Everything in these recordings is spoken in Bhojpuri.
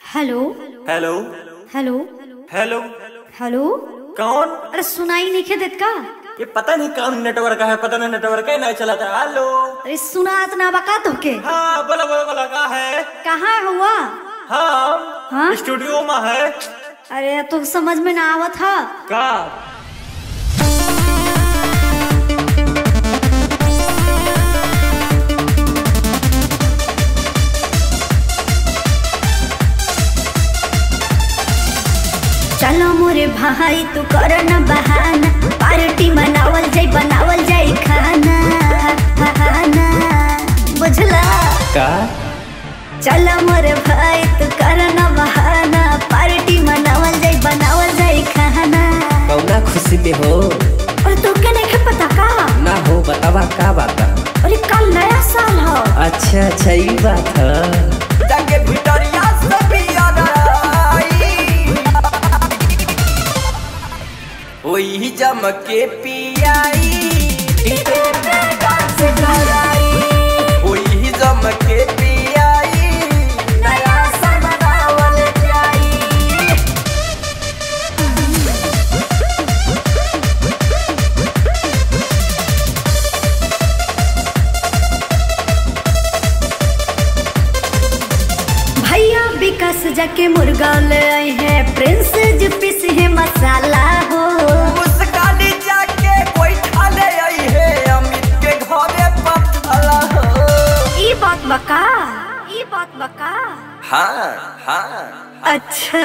Hello hello hello hello hello. कौन? अरे सुनाई नहीं देत का? ये पता नहीं कौन नेटवर्क है, पता नहीं नेटवर्क है नहीं चला था। हेलो। अरे सुनात ना बका तो के? हाँ बोला बोला बोला कहाँ है? कहाँ हुआ? हाँ हाँ? स्टूडियो में है। अरे तो समझ में ना आवत था का? चलो मोरे भाई तू कर न बहाना, पार्टी मनावल जाए बनावल जाए खाना खाना, बुझला का? चलो मोरे भाई तू कर न बहाना, पार्टी मनावल जाए बनावल जाए खाना। कौना खुशी में हो? और तू के नहीं पता का? ना हो बतावा का बात? अरे कल नया साल हो। अच्छा अच्छा ये बात है। जाके भितरिया सभी वही जम के पियाई, डीजे पे डांस कराई, वही जम के पियाई, नया साल मनावल जाई। भैया विकास जाके मुर्गा ले आए हैं, प्रिंस जी पीस है मसाला हो। मुस्कानी जाके कोई ठाले आई है, अमित के घरे पथला हो। ई बात बका, ई बात बका। हाँ हाँ। अच्छा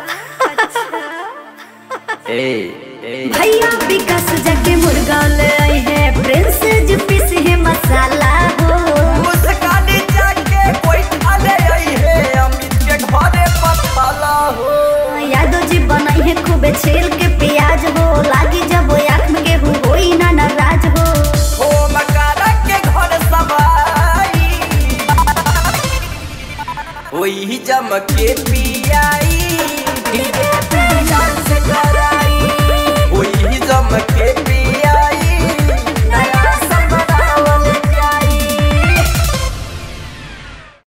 ए भैया विकास जाके मुर्गा ले आए हैं, प्रिंस जी पीस है मसाला हो। मुस्कानी जाके कोई ठाले आई है, अमित के घरे पथला हो। यादव जी बनाई है खूबे छील के प्याज हो, लागी जब आँख में गेहूं होई ना नाराज हो। ओ मकारा के घर सवाई, वही जम के पियाई, डीजे पे डांस कराई।